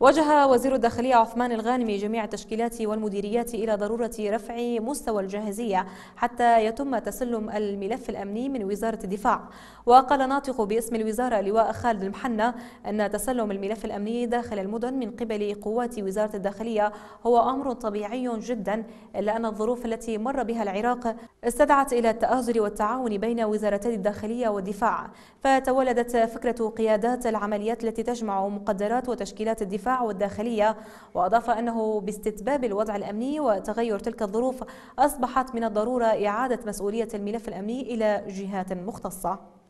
وجه وزير الداخلية عثمان الغانمي جميع التشكيلات والمديريات إلى ضرورة رفع مستوى الجاهزية حتى يتم تسلم الملف الأمني من وزارة الدفاع. وقال ناطق باسم الوزارة لواء خالد المحنة أن تسلم الملف الأمني داخل المدن من قبل قوات وزارة الداخلية هو أمر طبيعي جدا، إلا أن الظروف التي مر بها العراق استدعت إلى التآزر والتعاون بين وزارتي الداخلية والدفاع، فتولدت فكرة قيادات العمليات التي تجمع مقدرات وتشكيلات الدفاع والداخلية. وأضاف أنه باستتباب الوضع الأمني وتغير تلك الظروف أصبحت من الضرورة إعادة مسؤولية الملف الأمني إلى جهات مختصة.